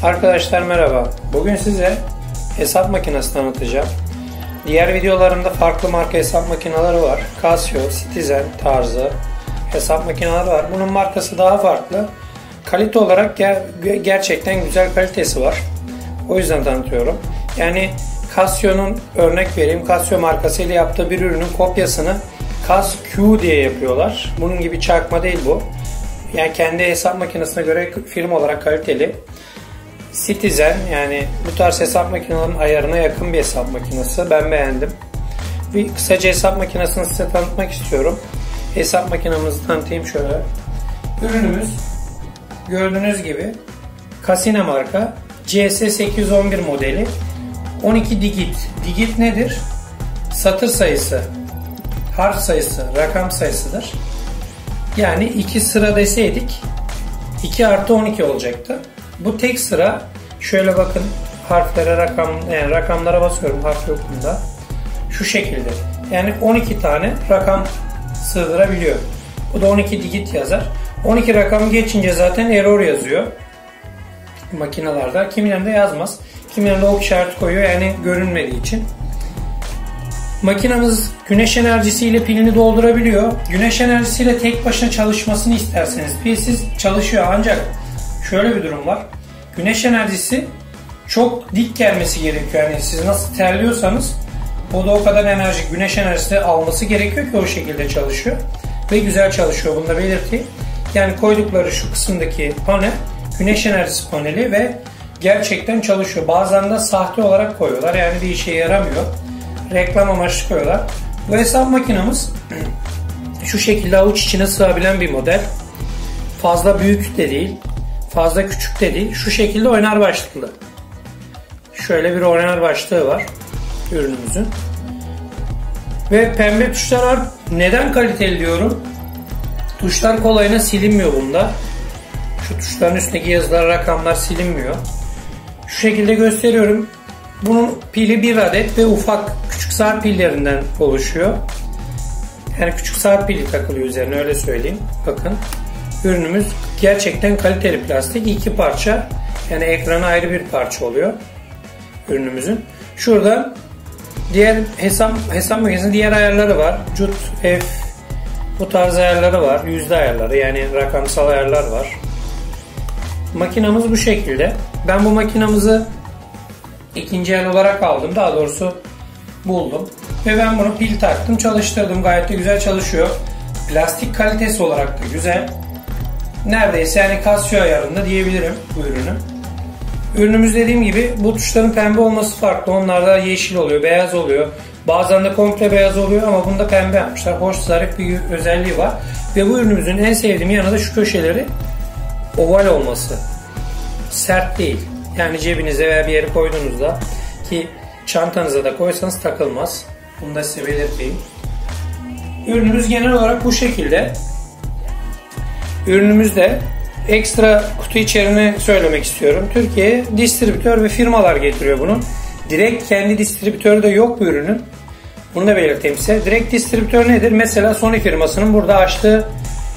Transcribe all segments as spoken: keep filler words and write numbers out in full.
Arkadaşlar merhaba. Bugün size hesap makinesi tanıtacağım. Diğer videolarımda farklı marka hesap makineleri var. Casio, Citizen tarzı hesap makineleri var. Bunun markası daha farklı. Kalite olarak ger gerçekten güzel kalitesi var. O yüzden tanıtıyorum. Yani Casio'nun örnek vereyim. Casio markasıyla yaptığı bir ürünün kopyasını Cas-Q diye yapıyorlar. Bunun gibi çakma değil bu. Yani kendi hesap makinesine göre firma olarak kaliteli. Citizen, yani bu tarz hesap makinelerinin ayarına yakın bir hesap makinesi. Ben beğendim. Bir kısaca hesap makinesini size tanıtmak istiyorum. Hesap makinemizi tanıtayım şöyle. Ürünümüz gördüğünüz gibi Casina marka C S sekiz yüz on bir modeli. on iki digit. Digit nedir? Satır sayısı, harf sayısı, rakam sayısıdır. Yani iki sıra deseydik iki artı on iki olacaktı. Bu tek sıra. Şöyle bakın, harflere, rakam, yani rakamlara basıyorum, harf yok bunda. Şu şekilde. Yani on iki tane rakam sığdırabiliyor. Bu da on iki digit yazar. on iki rakam geçince zaten error yazıyor makinalarda. Kimilerinde yazmaz. Kimilerinde ok işareti koyuyor, yani görünmediği için. Makinamız güneş enerjisiyle pilini doldurabiliyor. Güneş enerjisiyle tek başına çalışmasını isterseniz pilsiz çalışıyor, ancak şöyle bir durum var. Güneş enerjisi çok dik gelmesi gerekiyor. Yani siz nasıl terliyorsanız o da o kadar enerji, güneş enerjisi alması gerekiyor ki o şekilde çalışıyor. Ve güzel çalışıyor. Bunu da belirteyim. Yani koydukları şu kısımdaki panel güneş enerjisi paneli ve gerçekten çalışıyor. Bazen de sahte olarak koyuyorlar. Yani bir işe yaramıyor. Reklam amaçlı koyuyorlar. Bu hesap makinamız şu şekilde avuç içine sığabilen bir model. Fazla büyük de değil, fazla küçük de değil. Şu şekilde oynar başlıklı. Şöyle bir oynar başlığı var ürünümüzün. Ve pembe tuşlar var. Neden kaliteli diyorum? Tuşlar kolayına silinmiyor bunda. Şu tuşların üstündeki yazılar, rakamlar silinmiyor. Şu şekilde gösteriyorum. Bunun pili bir adet ve ufak küçük saat pillerinden oluşuyor. Yani küçük saat pili takılıyor üzerine, öyle söyleyeyim. Bakın. Ürünümüz gerçekten kaliteli plastik. İki parça. Yani ekranı ayrı bir parça oluyor ürünümüzün. Şurada diğer hesap hesap makinesinin diğer ayarları var. C U T, F, bu tarz ayarları var. Yüzde ayarları, yani rakamsal ayarlar var. Makinamız bu şekilde. Ben bu makinamızı ikinci el olarak aldım. Daha doğrusu buldum. Ve ben bunu pil taktım, çalıştırdım. Gayet de güzel çalışıyor. Plastik kalitesi olarak da güzel. Neredeyse yani Casio ayarında diyebilirim bu ürünü. Ürünümüz dediğim gibi bu tuşların pembe olması farklı. Onlarda yeşil oluyor, beyaz oluyor. Bazen de komple beyaz oluyor ama bunda pembe yapmışlar. Hoş, zarif bir özelliği var. Ve bu ürünümüzün en sevdiğim yanı da şu köşeleri oval olması. Sert değil. Yani cebinize veya bir yere koyduğunuzda, ki çantanıza da koysanız takılmaz. Bunu da size belirteyim. Ürünümüz genel olarak bu şekilde. Ürünümüzde ekstra kutu içeriğini söylemek istiyorum. Türkiye'ye distribütör ve firmalar getiriyor bunu. Direkt kendi distribütörü de yok bu ürünün. Bunu da belirteyim size. Direkt distribütör nedir? Mesela Sony firmasının burada açtığı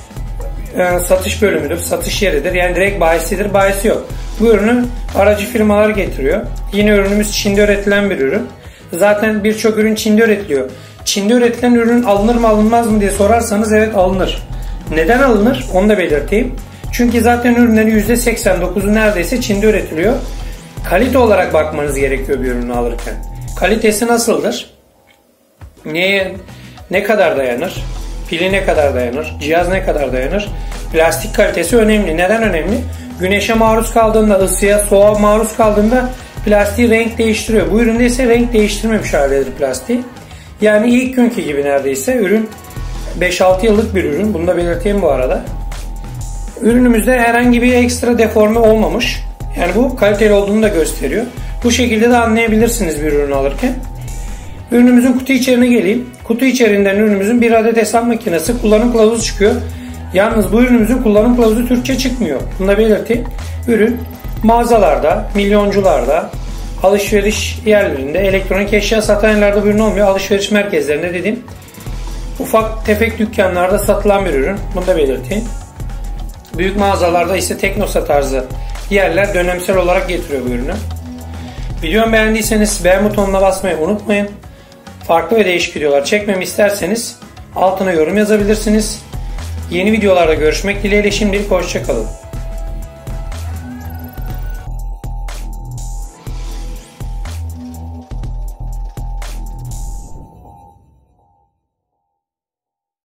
e, satış bölümüdür, satış yeridir. Yani direkt bayisidir, bayisi yok. Bu ürünü aracı firmalar getiriyor. Yine ürünümüz Çin'de üretilen bir ürün. Zaten birçok ürün Çin'de üretiliyor. Çin'de üretilen ürün alınır mı alınmaz mı diye sorarsanız evet, alınır. Neden alınır? Onu da belirteyim. Çünkü zaten ürünlerin yüzde seksen dokuzu neredeyse Çin'de üretiliyor. Kalite olarak bakmanız gerekiyor bir ürünü alırken. Kalitesi nasıldır? Neye, ne kadar dayanır? Pili ne kadar dayanır? Cihaz ne kadar dayanır? Plastik kalitesi önemli. Neden önemli? Güneşe maruz kaldığında, ısıya, soğuğa maruz kaldığında plastiği renk değiştiriyor. Bu üründe ise renk değiştirmemiş halidir plastiği. Yani ilk günkü gibi neredeyse ürün. beş altı yıllık bir ürün. Bunu da belirteyim bu arada. Ürünümüzde herhangi bir ekstra deforme olmamış. Yani bu kaliteli olduğunu da gösteriyor. Bu şekilde de anlayabilirsiniz bir ürünü alırken. Ürünümüzün kutu içeriğine geleyim. Kutu içeriğinden ürünümüzün bir adet hesap makinesi, kullanım kılavuzu çıkıyor. Yalnız bu ürünümüzün kullanım kılavuzu Türkçe çıkmıyor. Bunu da belirteyim. Ürün mağazalarda, milyoncularda, alışveriş yerlerinde, elektronik eşya satan yerlerde bu ürün olmuyor. Alışveriş merkezlerinde dediğim ufak tefek dükkanlarda satılan bir ürün. Bunu da belirteyim. Büyük mağazalarda ise Teknosa tarzı Diğerler dönemsel olarak getiriyor bu ürünü. Videomu beğendiyseniz beğen butonuna basmayı unutmayın. Farklı ve değişik videolar çekmemi isterseniz altına yorum yazabilirsiniz. Yeni videolarda görüşmek dileğiyle şimdilik hoşça kalın.